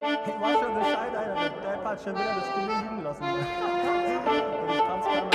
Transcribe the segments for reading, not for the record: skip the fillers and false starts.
War schon Bescheid, Alter. Der Depp hat schon wieder das Ding liegen lassen. Ich kann's kaum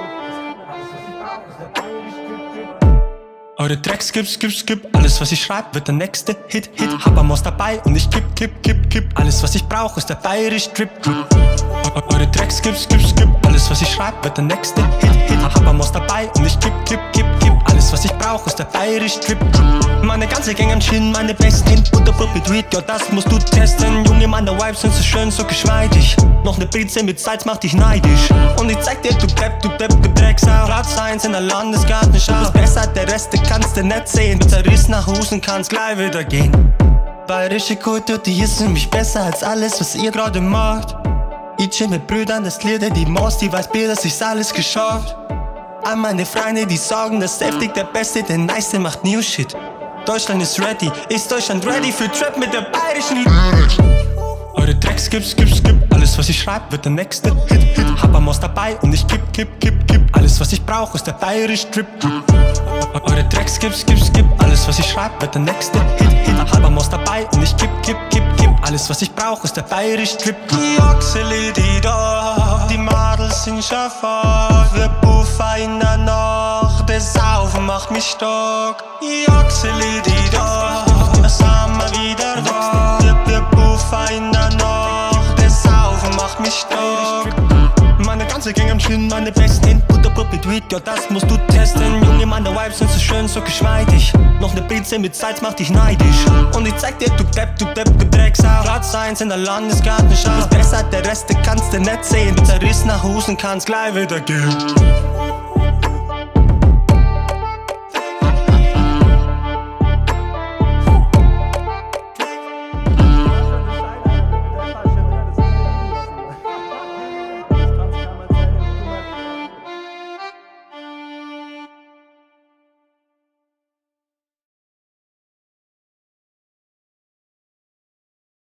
erzählen. Eure Tracks skip. Alles was ich schreib, wird der nächste Hit. Hab am Maus dabei und ich kipp. Alles was ich brauch, ist der bayerisch Drip. Eure Tracks skip. Alles was ich schreib, wird der nächste Hit. Hab am Maus dabei und ich kipp. Alles was ich brauch, ist der bayerisch Drip. Meine ganze Gang am Chin, meine besten Hit. Butterbrot mit Weed, ja das musst du testen. Junge, meine Vibes sind so schön, so geschmeidig. Noch ne Brize mit Salz macht dich neidisch. Und ich zeig dir, du Depp, Drecksau. Platz 1 in der Landesgartenschau. Du bist besser, der Rest, kannst du nicht sehen. Du zerriss nach Husen, kannst gleich wieder gehen. Bayerische Kultur, die ist für mich besser als alles, was ihr gerade macht. Ich chill mit Brüdern, das Lieder, die Maus, die weiß Bier, dass ich's alles geschafft. An meine Freunde, die sagen, dass Heftig der Beste, der Nice macht New Shit. Deutschland ist ready, ist Deutschland ready für Trap mit der bayerischen Lyrik. Eure Tracks skip. Alles was ich schreib, wird der nächste Hit. Hab am Maus dabei und ich kipp. Alles was ich brauch, ist der bayerisch Drip. Eure Tracks skip. Alles was ich schreib, wird der nächste Hit. Hab am Maus dabei und ich kipp. Alles was ich brauch, ist der bayerisch Drip. Die Ochseli, die da, die Madels sind schon fort. Wir puffen in der Nacht, das Saufen macht mich stark. Die Ochseli, die da, da sind wir wieder da. Wir puffen in der Nacht, das Saufen macht mich stark. Meine ganze Gang am Chin, meine besten Hit. Butterbrot mit Weed, ja das musst du testen. Junge, meine Vibes sind so schön, so geschmeidig. Noch ne Brize mit Salz macht dich neidisch. Und ich zeig dir, du Depp, Drecksau. Platz 1 in der Landesgartenschau. Du bist besser, der Rest, kannst du nicht sehen. Du zerriss nach Husen, kannst gleich wieder gehen.